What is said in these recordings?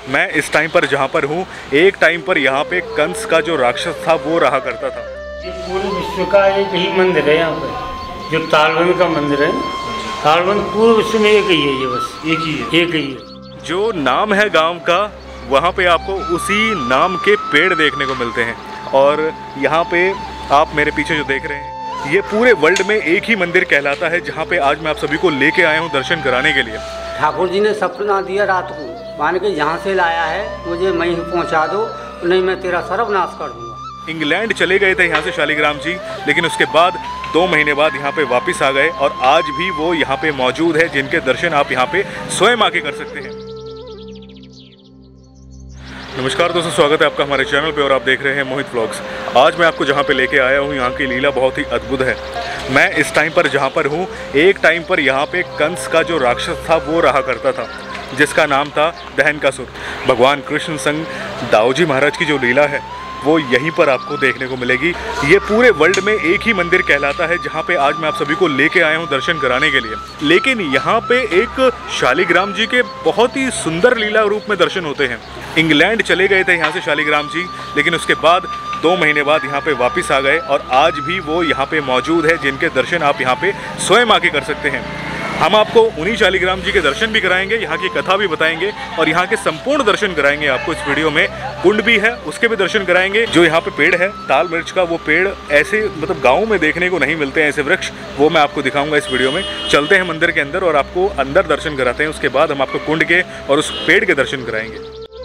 मैं इस टाइम पर जहाँ पर हूँ, एक टाइम पर यहाँ पे कंस का जो राक्षस था वो रहा करता था। ये पूरे विश्व का एक ही मंदिर है यहाँ पे, जो तालबन का मंदिर है। तालबन पूरे विश्व में एक ही है, ये बस एक ही है। जो नाम है गांव का, वहाँ पे आपको उसी नाम के पेड़ देखने को मिलते हैं। और यहाँ पे आप मेरे पीछे जो देख रहे हैं, ये पूरे वर्ल्ड में एक ही मंदिर कहलाता है, जहाँ पे आज मैं आप सभी को लेके आया हूँ दर्शन कराने के लिए। ठाकुर जी ने सपना दिया रात को, मान के यहाँ से लाया है, मुझे वहीं पहुँचा दो, नहीं मैं तेरा सर्वनाश कर दूंगा। इंग्लैंड चले गए थे यहाँ से शालिग्राम जी, लेकिन उसके बाद 2 महीने बाद यहाँ पे वापस आ गए और आज भी वो यहाँ पे मौजूद है, जिनके दर्शन आप यहाँ पे स्वयं आके कर सकते हैं। नमस्कार दोस्तों, स्वागत है आपका हमारे चैनल पे और आप देख रहे हैं मोहित व्लॉग्स। आज मैं आपको जहाँ पे लेके आया हूँ, यहाँ की लीला बहुत ही अद्भुत है। मैं इस टाइम पर जहाँ पर हूँ, एक टाइम पर यहाँ पे कंस का जो राक्षस था वो रहा करता था, जिसका नाम था दहनकासुर। भगवान कृष्ण संग दाऊजी महाराज की जो लीला है वो यहीं पर आपको देखने को मिलेगी। ये पूरे वर्ल्ड में एक ही मंदिर कहलाता है, जहाँ पे आज मैं आप सभी को लेके आया हूँ दर्शन कराने के लिए। लेकिन यहाँ पे एक शालिग्राम जी के बहुत ही सुंदर लीला रूप में दर्शन होते हैं। इंग्लैंड चले गए थे यहाँ से शालिग्राम जी, लेकिन उसके बाद 2 महीने बाद यहाँ पे वापस आ गए और आज भी वो यहाँ पे मौजूद है, जिनके दर्शन आप यहाँ पे स्वयं आके कर सकते हैं। हम आपको उन्हीं शालिग्राम जी के दर्शन भी कराएंगे, यहाँ की कथा भी बताएंगे और यहाँ के संपूर्ण दर्शन कराएंगे आपको। इस वीडियो में कुंड भी है, उसके भी दर्शन कराएंगे। जो यहाँ पे पेड़ है ताल मिर्च का, वो पेड़ ऐसे मतलब गाँव में देखने को नहीं मिलते हैं ऐसे वृक्ष, वो मैं आपको दिखाऊंगा इस वीडियो में। चलते हैं मंदिर के अंदर और आपको अंदर दर्शन कराते हैं, उसके बाद हम आपको कुंड के और उस पेड़ के दर्शन कराएंगे।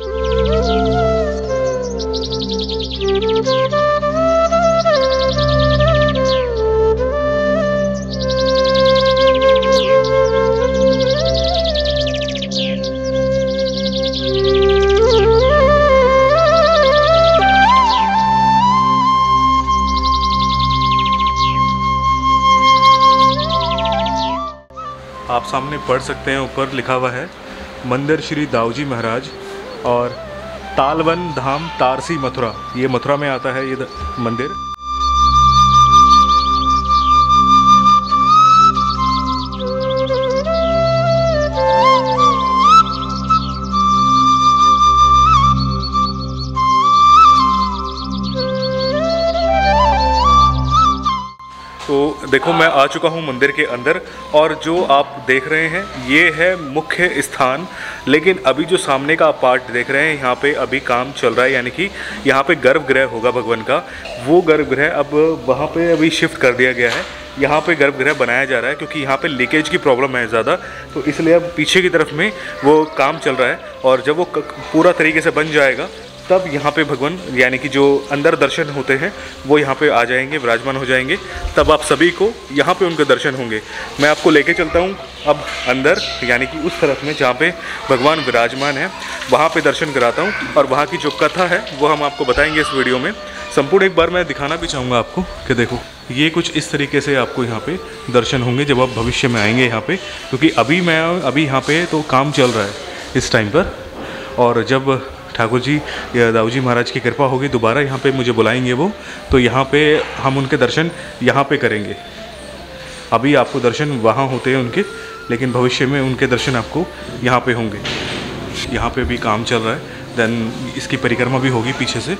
आप सामने पढ़ सकते हैं, ऊपर लिखा हुआ है मंदिर श्री दाऊजी महाराज और तालवन धाम तारसी मथुरा। ये मथुरा में आता है ये मंदिर। तो देखो, मैं आ चुका हूँ मंदिर के अंदर और जो आप देख रहे हैं ये है मुख्य स्थान। लेकिन अभी जो सामने का पार्ट देख रहे हैं, यहाँ पे अभी काम चल रहा है, यानी कि यहाँ पे गर्भगृह होगा भगवान का। वो गर्भगृह अब वहाँ पे अभी शिफ्ट कर दिया गया है। यहाँ पे गर्भगृह बनाया जा रहा है क्योंकि यहाँ पे लीकेज की प्रॉब्लम है ज़्यादा, तो इसलिए अब पीछे की तरफ में वो काम चल रहा है। और जब वो पूरा तरीके से बन जाएगा तब यहाँ पे भगवान यानी कि जो अंदर दर्शन होते हैं वो यहाँ पे आ जाएंगे, विराजमान हो जाएंगे। तब आप सभी को यहाँ पे उनके दर्शन होंगे। मैं आपको लेके चलता हूँ अब अंदर, यानी कि उस तरफ में जहाँ पे भगवान विराजमान है, वहाँ पे दर्शन कराता हूँ। और वहाँ की जो कथा है वो हम आपको बताएंगे इस वीडियो में संपूर्ण। एक बार मैं दिखाना भी चाहूँगा आपको कि देखो, ये कुछ इस तरीके से आपको यहाँ पे दर्शन होंगे जब आप भविष्य में आएंगे यहाँ पे। क्योंकि अभी यहाँ पे तो काम चल रहा है इस टाइम पर, और जब ठाकुर जी या दाऊजी महाराज की कृपा होगी, दोबारा यहाँ पे मुझे बुलाएंगे वो, तो यहाँ पे हम उनके दर्शन यहाँ पे करेंगे। अभी आपको दर्शन वहाँ होते हैं उनके, लेकिन भविष्य में उनके दर्शन आपको यहाँ पे होंगे। यहाँ पे भी काम चल रहा है, देन इसकी परिक्रमा भी होगी पीछे से।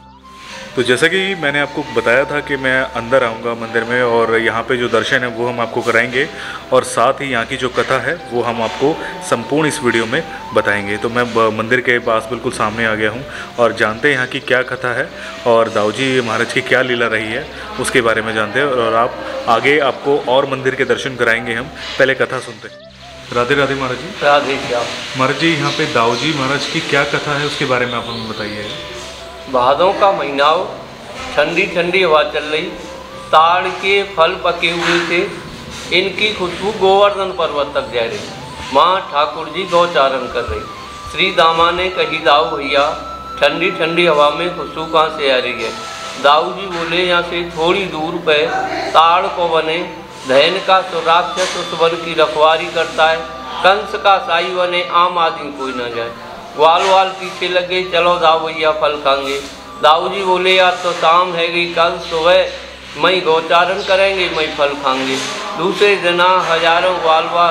तो जैसा कि मैंने आपको बताया था कि मैं अंदर आऊँगा मंदिर में और यहाँ पे जो दर्शन है वो हम आपको कराएंगे और साथ ही यहाँ की जो कथा है वो हम आपको संपूर्ण इस वीडियो में बताएंगे। तो मैं मंदिर के पास बिल्कुल सामने आ गया हूँ और जानते हैं यहाँ की क्या कथा है और दाऊजी महाराज की क्या लीला रही है उसके बारे में जानते हैं। और आप आगे आपको और मंदिर के दर्शन कराएँगे। हम पहले कथा सुनते हैं। राधे राधे महाराज जी। राधे श्याम। महाराज जी, यहाँ पे दाऊजी महाराज की क्या कथा है उसके बारे में आप हमें बताइए। भादों का महीना हो, ठंडी ठंडी हवा चल रही, ताड़ के फल पके हुए थे, इनकी खुशबू गोवर्धन पर्वत तक जा रही। माँ ठाकुर जी गौचारण कर रही। श्री दामा ने कही, दाऊ भैया ठंडी ठंडी हवा में खुशबू कहाँ से आ रही है। दाऊ जी बोले, यहाँ से थोड़ी दूर पे ताड़ को बने धैन का राक्षस उस वन की रखवारी करता है। कंस का साई बने आम आदमी कोई ना जाए। ग्वाल वाल पीछे लगे, चलो दाऊ भैया फल खाएंगे। दाऊ जी बोले, यार तो शाम है गई, कल सुबह मैं गौचारण करेंगे, मैं फल खाएंगे। दूसरे दिन हजारों ग्वाल वाल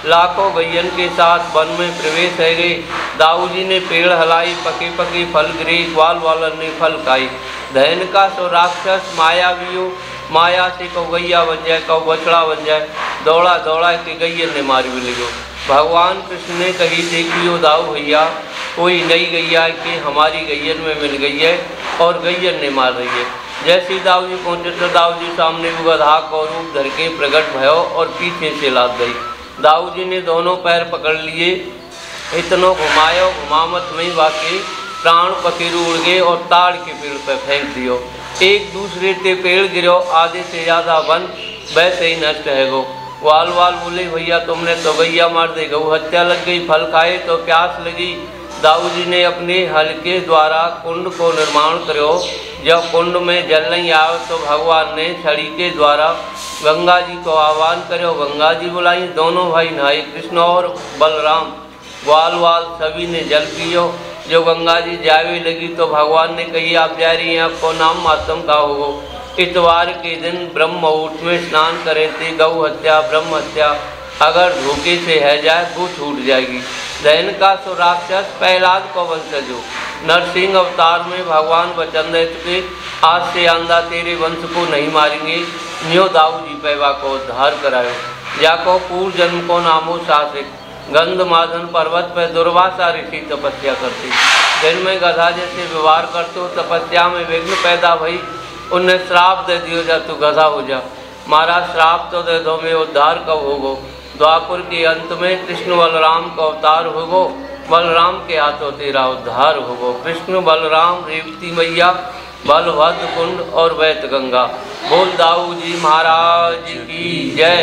लाखों गैयन के साथ वन में प्रवेश है गए। दाऊ जी ने पेड़ हलाई, पके पके फल गिरे, ग्वाल वालन ने फल खाई। धैन का सो राक्षस मायावियो, माया से कौ गैया बन जाए, कौ बछड़ा बन जाए, दौड़ा दौड़ा के गैयन ने मार भी लियो। भगवान कृष्ण ने कही, देखियो दाऊ भैया, कोई नई गैया के हमारी गैयन में मिल गई है और गैयन ने मार रही है। जैसे ही दाऊ जी पहुँचे तो दाऊ जी सामने वो गधा को रूप धर के प्रकट भयो और पीछे से लाद गई। दाऊ जी ने दोनों पैर पकड़ लिए, इतनो घुमायो, घुमामत में वाके प्राण पखेरु उड़ गए और ताड़ के पेड़ पर फेंक दियो। एक दूसरे से पेड़ गिरो, आधे से ज़्यादा वन वैसे ही नष्ट है गो। वाल वाल बोले, भैया तुमने तो गैया मार दे, गऊ हत्या लग गई, फल खाए तो प्यास लगी। दाऊ जी ने अपने हल के द्वारा कुंड को निर्माण करो। जब कुंड में जल नहीं आयो तो भगवान ने छड़ी के द्वारा गंगा जी को आह्वान करो। गंगा जी बुलाई, दोनों भाई नहाए, कृष्ण और बलराम। वाल वाल सभी ने जल पियो। जो गंगा जी जावे लगी तो भगवान ने कही, आप जा रही हैं, आपको नाम मातम का हो। इतवार के दिन ब्रह्म मुहूर्त में स्नान करें थे। गौ हत्या ब्रह्म हत्या अगर धोखे से है जाए वो छूट जाएगी। दैन का सो राक्षस प्रहलाद को वंशज हो। नरसिंह अवतार में भगवान वचन दे चुके, आज से आंदा तेरे वंश को नहीं मारेंगे। न्यो दाऊ जी पैवा को उद्धार करायो। जाको पूर्व जन्म को नामो शासिक, गंधमादन पर्वत पर दुर्वासा ऋषि तपस्या करते। दिन में गधा जैसे व्यवहार करते हो, तपस्या में विघ्न पैदा भई। उन्हें श्राप दे दियो, जा तू गधा हो जा। महाराज श्राप तो दे दो, मैं उद्धार कब होगो। द्वापुर के अंत में कृष्ण बलराम का अवतार होगो, बलराम के हाथों तेरा उद्धार होगो। कृष्ण बलराम रेवती मैया, बलभद्र कुंड और वैत गंगा। बोल दाऊ जी महाराज की जय,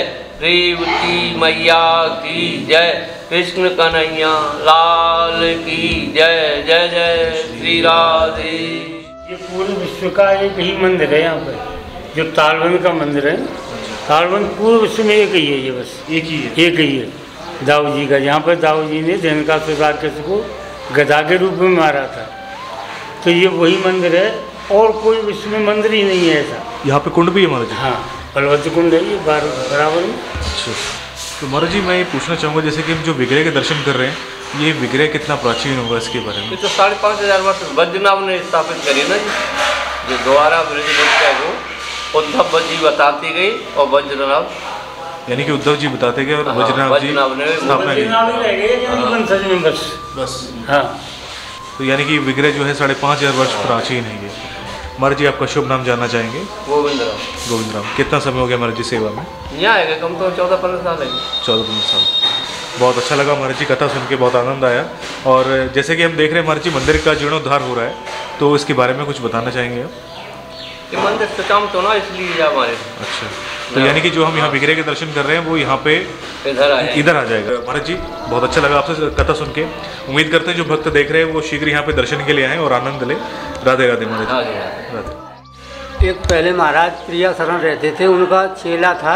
रेवती मैया की जय, कृष्ण कन्हैया लाल की जय। जय जय श्री राधे। ये पूरे विश्व का एक ही मंदिर है यहाँ पे, जो तालबंद का मंदिर है। तालबंद पूरे विश्व में एक ही है, ये बस एक ही है दाऊ जी का। यहाँ पर दाऊ जी ने धनका राक्षस को गधा के रूप में मारा था, तो ये वही मंदिर है और कोई विश्व में मंदिर ही नहीं है ऐसा। यहाँ पे कुंड भी है महाराज जी? हाँ, बलभद्र कुंड है ये बराबर में। अच्छा, तो महाराज जी मैं ये पूछना चाहूँगा, जैसे कि हम जो विग्रह के दर्शन कर रहे हैं, ये विग्रह कितना प्राचीन होगा इसके बारे में? ये तो 5,500 वर्ष वज्रनाभ ने स्थापित करी ना जी। जो द्वारा ब्रज है वो उद्धव जी बताती गई और वज्रनाभ, यानी कि उद्धव जी बताते गए और वज्रनाभ जी स्थापना की। बस हाँ, तो यानी कि विग्रह जो है 5,500 वर्ष प्राचीन है ये। महाराज जी आपका शुभ नाम जानना चाहेंगे? गोविंद राम। गोविंद राम। कितना समय हो गया महाराज जी सेवा में? यहाँ है कम तो 14-15 साल है। 14-15 साल। बहुत अच्छा लगा महाराज जी, कथा सुन के बहुत आनंद आया। और जैसे कि हम देख रहे हैं महाराज जी मंदिर का जीर्णोद्धार हो रहा है, तो इसके बारे में कुछ बताना चाहेंगे आप? ये मंदिर सचाम तो ना इसलिए हमारे। अच्छा, तो यानी कि जो हम यहाँ विग्रह के दर्शन कर रहे हैं वो यहाँ पे इधर आ जाएगा। महाराज जी बहुत अच्छा लगा आपसे कथा सुन के। उम्मीद करते हैं जो भक्त देख रहे हैं वो शीघ्र यहाँ पे दर्शन के लिए आएँ और आनंद ले। राधे राधे महाराज जी। राधे। एक पहले महाराज प्रिया शरण रहते थे, उनका चेला था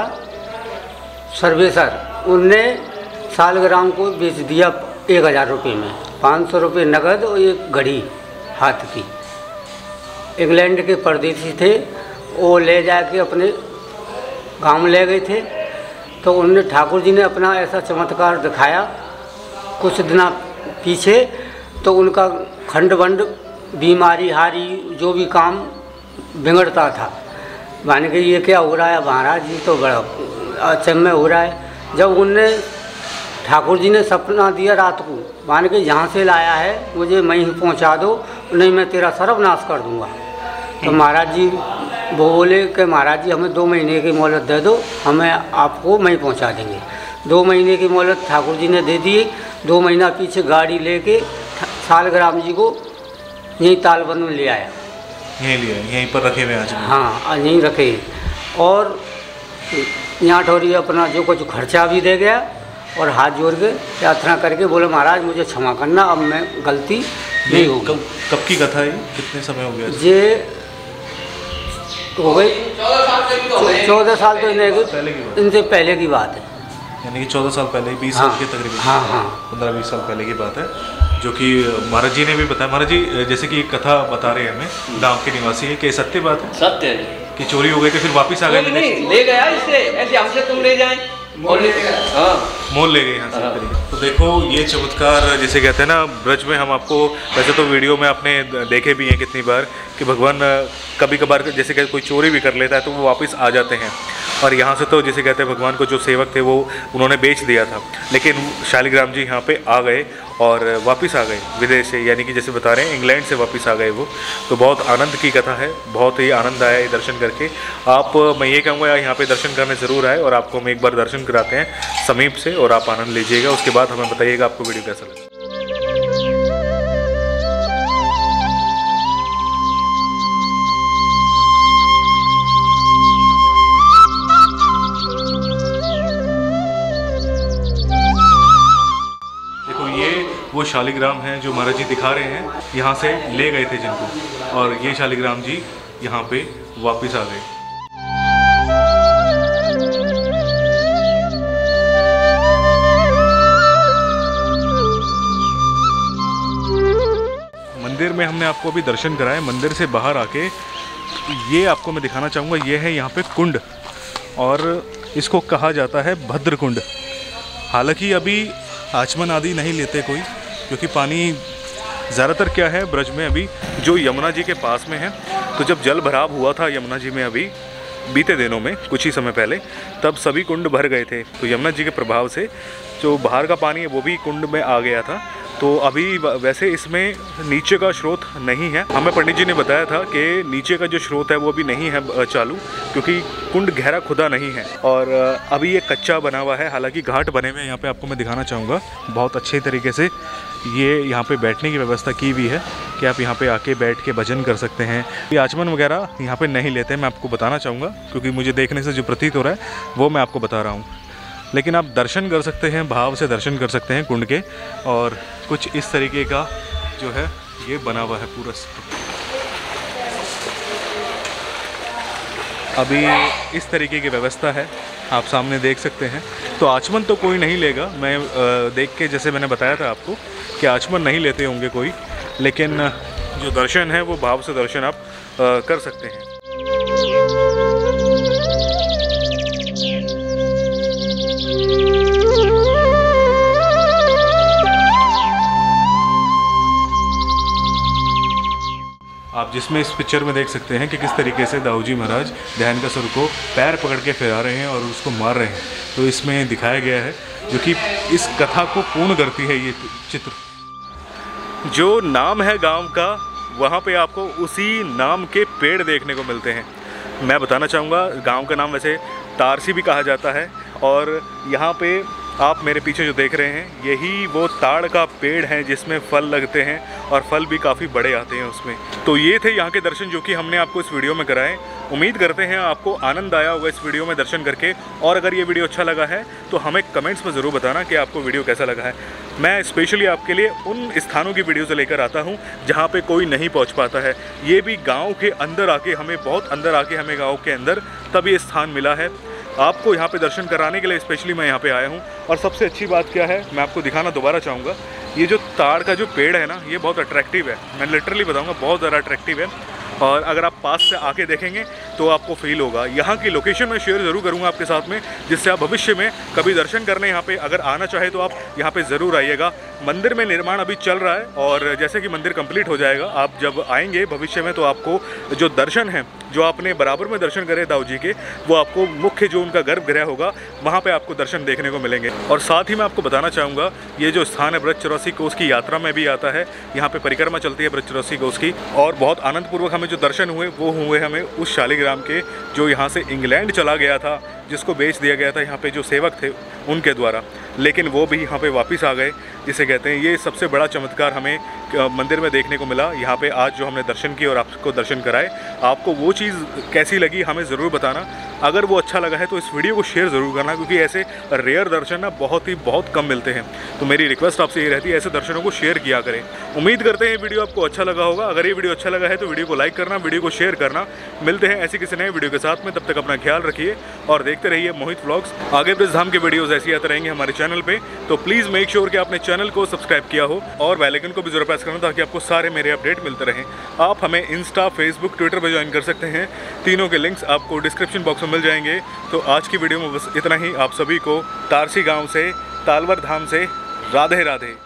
सर्वेसर। उनने सालग्राम को बेच दिया 1,000 रुपये में, 500 रुपये नगद और एक घड़ी हाथ की। इंग्लैंड के परदेसी थे, वो ले जाके अपने गांव में ले गए थे। तो उनने ठाकुर जी ने अपना ऐसा चमत्कार दिखाया कुछ दिन पीछे, तो उनका खंड-बंड, बीमारी हारी, जो भी काम बिगड़ता था। माने कि ये क्या हो रहा है महाराज जी, तो बड़ा अचम्भे हो रहा है। जब उनने ठाकुर जी ने सपना दिया रात को, माने कि यहाँ से लाया है मुझे वहीं पहुँचा दो, नहीं मैं तेरा सर्वनाश कर दूँगा। तो महाराज जी वो बोले कि महाराज जी हमें 2 महीने की मोहलत दे दो, हमें आपको वहीं पहुँचा देंगे। 2 महीने की मोहलत ठाकुर जी ने दे दी। 2 महीना पीछे गाड़ी लेके सालग्राम जी को यहीं तालबंद में ले आया। यहीं पर रखे हुए आज? हाँ, यहीं रखे। और यहाँ ठोरी अपना जो कुछ खर्चा भी दे गया और हाथ जोड़ के प्रार्थना करके बोले महाराज मुझे क्षमा करना, अब मैं गलती नहीं होगी। कब की कथा है? कितने समय हो गया? ये हो गई 14 साल तो इनसे पहले की बात है। यानी कि 14 साल पहले, 20 साल के तकरीबन। हाँ हाँ, 15-20 साल पहले की बात है, जो कि महाराज जी ने भी बताया। महाराज जी जैसे कि एक कथा बता रहे हैं हमें, गांव के निवासी है, कि सत्य बात है? सत्य है कि चोरी हो गई थी, फिर वापस आ गए? नहीं, ले गया इससे, ऐसे हमसे तुम ले जाए, मोल ले गए यहाँ से। तो देखो ये चमत्कार जिसे कहते हैं ना ब्रज में, हम आपको वैसे तो वीडियो में आपने देखे भी हैं कितनी बार कि भगवान कभी कभार जैसे कहते कोई चोरी भी कर लेता है तो वो वापस आ जाते हैं, और यहाँ से तो जिसे कहते हैं भगवान को जो सेवक थे वो उन्होंने बेच दिया था, लेकिन शालिग्राम जी यहाँ पे आ गए और वापस आ गए विदेश से, यानी कि जैसे बता रहे हैं इंग्लैंड से वापस आ गए वो। तो बहुत आनंद की कथा है, बहुत ही आनंद आया ये दर्शन करके। आप मैं ये कहूँगा यहाँ पे दर्शन करने ज़रूर आए, और आपको हम एक बार दर्शन कराते हैं समीप से और आप आनंद लीजिएगा। उसके बाद हमें बताइएगा आपको वीडियो कैसा लगा। वो शालिग्राम हैं जो महाराज जी दिखा रहे हैं, यहाँ से ले गए थे जिनको, और ये शालिग्राम जी यहाँ पे वापस आ गए। मंदिर में हमने आपको अभी दर्शन कराए। मंदिर से बाहर आके ये आपको मैं दिखाना चाहूँगा, ये है यहाँ पे कुंड, और इसको कहा जाता है भद्र कुंड। हालांकि अभी आचमन आदि नहीं लेते कोई, क्योंकि पानी ज़्यादातर क्या है ब्रज में अभी जो यमुना जी के पास में है, तो जब जल भराव हुआ था यमुना जी में अभी बीते दिनों में कुछ ही समय पहले, तब सभी कुंड भर गए थे। तो यमुना जी के प्रभाव से जो बाहर का पानी है वो भी कुंड में आ गया था। तो अभी वैसे इसमें नीचे का स्रोत नहीं है, हमें पंडित जी ने बताया था कि नीचे का जो स्रोत है वो भी नहीं है चालू, क्योंकि कुंड गहरा खुदा नहीं है और अभी ये कच्चा बना हुआ है। हालांकि घाट बने हुए हैं यहाँ पे, आपको मैं दिखाना चाहूँगा बहुत अच्छे तरीके से। ये यहाँ पे बैठने की व्यवस्था की हुई है कि आप यहाँ पे आके बैठ के भजन कर सकते हैं। ये आचमन वगैरह यहाँ पे नहीं लेते, मैं आपको बताना चाहूँगा, क्योंकि मुझे देखने से जो प्रतीत हो रहा है वो मैं आपको बता रहा हूँ। लेकिन आप दर्शन कर सकते हैं, भाव से दर्शन कर सकते हैं कुंड के, और कुछ इस तरीके का जो है ये बना हुआ है पूरा। अभी इस तरीके की व्यवस्था है, आप सामने देख सकते हैं। तो आचमन तो कोई नहीं लेगा, मैं देख के जैसे मैंने बताया था आपको कि आचमन नहीं लेते होंगे कोई, लेकिन जो दर्शन है वो भाव से दर्शन आप कर सकते हैं। आप जिसमें इस पिक्चर में देख सकते हैं कि किस तरीके से दाऊ जी महाराज ध्यान का सुर को पैर पकड़ के फिरा रहे हैं और उसको मार रहे हैं, तो इसमें दिखाया गया है, जो कि इस कथा को पूर्ण करती है ये चित्र। जो नाम है गांव का, वहाँ पे आपको उसी नाम के पेड़ देखने को मिलते हैं। मैं बताना चाहूँगा गांव का नाम वैसे तारसी भी कहा जाता है, और यहाँ पे आप मेरे पीछे जो देख रहे हैं यही वो ताड़ का पेड़ है जिसमें फल लगते हैं, और फल भी काफ़ी बड़े आते हैं उसमें। तो ये थे यहाँ के दर्शन जो कि हमने आपको इस वीडियो में कराए। उम्मीद करते हैं आपको आनंद आया होगा इस वीडियो में दर्शन करके, और अगर ये वीडियो अच्छा लगा है तो हमें कमेंट्स में ज़रूर बताना कि आपको वीडियो कैसा लगा है। मैं स्पेशली आपके लिए उन स्थानों की वीडियोज़ लेकर आता हूँ जहाँ पे कोई नहीं पहुँच पाता है। ये भी गाँव के अंदर आके, हमें बहुत अंदर आके हमें गाँव के अंदर तब ये स्थान मिला है। आपको यहाँ पे दर्शन कराने के लिए स्पेशली मैं यहाँ पे आया हूँ। और सबसे अच्छी बात क्या है, मैं आपको दिखाना दोबारा चाहूँगा, ये जो ताड़ का जो पेड़ है ना, ये बहुत अट्रैक्टिव है। मैं लिटरली बताऊँगा बहुत ज़्यादा अट्रैक्टिव है, और अगर आप पास से आके देखेंगे तो आपको फील होगा। यहाँ की लोकेशन मैं शेयर ज़रूर करूँगा आपके साथ में, जिससे आप भविष्य में कभी दर्शन करने यहाँ पे अगर आना चाहे तो आप यहाँ पे ज़रूर आइएगा। मंदिर में निर्माण अभी चल रहा है, और जैसे कि मंदिर कंप्लीट हो जाएगा, आप जब आएंगे भविष्य में, तो आपको जो दर्शन है, जो आपने बराबर में दर्शन करे दाऊ जी के, वो आपको मुख्य जो उनका गर्भगृह होगा वहाँ पे आपको दर्शन देखने को मिलेंगे। और साथ ही मैं आपको बताना चाहूँगा, ये जो स्थान है ब्रज 84 कोस की यात्रा में भी आता है। यहाँ पे परिक्रमा चलती है ब्रज 84 कोस की, और बहुत आनंदपूर्वक हमें जो दर्शन हुए वो हुए हमें उस शालिग्राम के, जो यहाँ से इंग्लैंड चला गया था, जिसको बेच दिया गया था यहाँ पे जो सेवक थे उनके द्वारा, लेकिन वो भी यहाँ पे वापस आ गए, जिसे कहते हैं ये सबसे बड़ा चमत्कार हमें मंदिर में देखने को मिला। यहाँ पे आज जो हमने दर्शन किए और आपको दर्शन कराए, आपको वो चीज़ कैसी लगी हमें ज़रूर बताना। अगर वो अच्छा लगा है तो इस वीडियो को शेयर ज़रूर करना, क्योंकि ऐसे रेयर दर्शन ना बहुत कम मिलते हैं। तो मेरी रिक्वेस्ट आपसे ये रहती है, ऐसे दर्शनों को शेयर किया करें। उम्मीद करते हैं ये वीडियो आपको अच्छा लगा होगा। अगर ये वीडियो अच्छा लगा है तो वीडियो को लाइक करना, वीडियो को शेयर करना। मिलते हैं ऐसी किसी नए वीडियो के साथ में, तब तक अपना ख्याल रखिए और देखते रहिए मोहित व्लॉग्स। आगे ब्रज धाम के वीडियोज़ ऐसी आते रहेंगे हमारे चैनल पर, तो प्लीज़ मेक श्योर कि आपने चैनल को सब्सक्राइब किया हो और बेल आइकन को भी जरूर प्रेस करना ताकि आपको सारे मेरे अपडेट मिलते रहें। आप हमें इंस्टा, फेसबुक, ट्विटर पर ज्वाइन कर सकते हैं। तीनों के लिंक्स आपको डिस्क्रिप्शन बॉक्स में मिल जाएंगे। तो आज की वीडियो में बस इतना ही। आप सभी को तारसी गाँव से, तालवर धाम से राधे राधे।